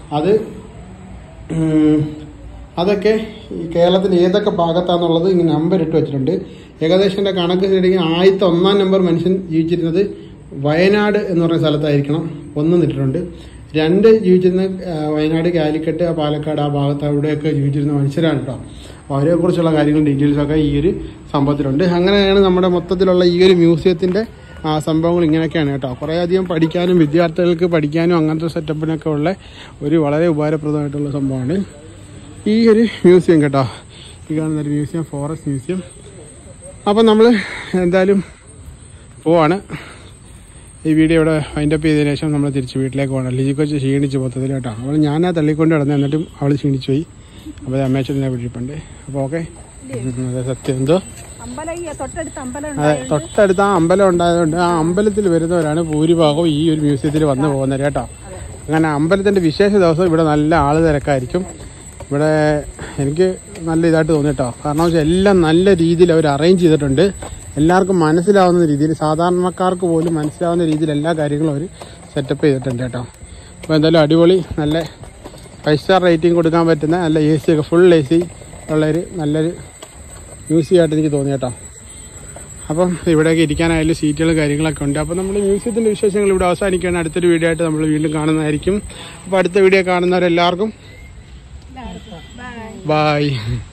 [SPEAKER 1] അതൊക്കെ ഈ കേരളത്തിൽ ഏതൊക്കെ ഭാഗത്താണെന്നുള്ളത് ഇങ്ങനെ നമ്പർ ഇട്ട് വെച്ചിട്ടുണ്ട്. ഏകദേശം എൻ്റെ കണക്ക് ശരിക്കും 1001 നമ്പർ മനുഷ്യൻ ജീവിച്ചിരുന്നത് വയനാട് എന്ന് പറഞ്ഞ സ്ഥലത്തായിരിക്കണം. 1 ഇട്ടിട്ടുണ്ട്. 2 ജീവിച്ചിരുന്നത് വയനാട്, കാലിക്കറ്റ്, പാലക്കാട് ആ ഭാഗത്ത് അവിടെയൊക്കെ ജീവിച്ചിരുന്ന മനുഷ്യരാണ് കേട്ടോ. അപ്പോൾ അവരെക്കുറിച്ചുള്ള കാര്യങ്ങൾ ഡീറ്റെയിൽസൊക്കെ ഈ ഒരു സംഭവത്തിലുണ്ട്. അങ്ങനെയാണ് നമ്മുടെ മൊത്തത്തിലുള്ള ഈ ഒരു മ്യൂസിയത്തിൻ്റെ സംഭവങ്ങൾ ഇങ്ങനെയൊക്കെയാണ് കേട്ടോ. കുറേയധികം പഠിക്കാനും വിദ്യാർത്ഥികൾക്ക് പഠിക്കാനും അങ്ങനത്തെ സെറ്റപ്പിനൊക്കെ ഉള്ള ഒരു വളരെ ഉപകാരപ്രദമായിട്ടുള്ള സംഭവമാണ് ഈ ഒരു മ്യൂസിയം കേട്ടോ. ഈ കാണുന്നൊരു മ്യൂസിയം ഫോറസ്റ്റ് മ്യൂസിയം. അപ്പം നമ്മൾ എന്തായാലും പോവാണ്. ഈ വീഡിയോ ഇവിടെ വൈൻഡപ്പ് ചെയ്തതിനു ശേഷം നമ്മൾ തിരിച്ച് വീട്ടിലേക്ക് പോകണം. ലിജി കൊച്ച് ക്ഷീണിച്ച് മൊത്തത്തിൽ കേട്ടോ. അവൾ ഞാനാ തള്ളിക്കൊണ്ട് കിടന്നു, എന്നിട്ടും അവൾ ക്ഷീണിച്ചു പോയി. അപ്പോൾ അമ്മേച്ചനെ വിളിപ്പുണ്ട്. അപ്പോൾ ഓക്കെ, അതെ സത്യം എന്തോ അതെ തൊട്ടടുത്ത് ആ അമ്പലം ഉണ്ടായതുകൊണ്ട് ആ അമ്പലത്തിൽ വരുന്നവരാണ് ഭൂരിഭാഗവും ഈ ഒരു മ്യൂസിയത്തിൽ വന്ന് പോകുന്നത് കേട്ടോ. അങ്ങനെ അമ്പലത്തിൻ്റെ വിശേഷ ദിവസം ഇവിടെ നല്ല ആൾ തിരക്കായിരിക്കും. ഇവിടെ എനിക്ക് നല്ല ഇതായിട്ട് തോന്നി കേട്ടോ. കാരണം വെച്ചാൽ എല്ലാം നല്ല രീതിയിൽ അവർ അറേഞ്ച് ചെയ്തിട്ടുണ്ട്. എല്ലാവർക്കും മനസ്സിലാവുന്ന രീതിയിൽ, സാധാരണക്കാർക്ക് പോലും മനസ്സിലാവുന്ന രീതിയിൽ എല്ലാ കാര്യങ്ങളും അവർ സെറ്റപ്പ് ചെയ്തിട്ടുണ്ട് കേട്ടോ. അപ്പോൾ എന്തായാലും അടിപൊളി, നല്ല 5 സ്റ്റാർ റേറ്റിംഗ് കൊടുക്കാൻ പറ്റുന്ന നല്ല AC ഒക്കെ ഫുൾ AC ഉള്ളൊരു നല്ലൊരു മ്യൂസിയമായിട്ട് എനിക്ക് തോന്നി കേട്ടോ. അപ്പം ഇവിടെയൊക്കെ ഇരിക്കാനായാലും സീറ്റുകളും കാര്യങ്ങളൊക്കെ ഉണ്ട്. അപ്പോൾ നമ്മൾ മ്യൂസിയത്തിൻ്റെ വിശേഷങ്ങൾ ഇവിടെ അവസാനിക്കുകയാണ്. അടുത്തൊരു വീഡിയോ ആയിട്ട് നമ്മൾ വീണ്ടും കാണുന്നതായിരിക്കും. അപ്പോൾ അടുത്ത വീഡിയോ കാണുന്നവരെല്ലാവർക്കും ബൈ.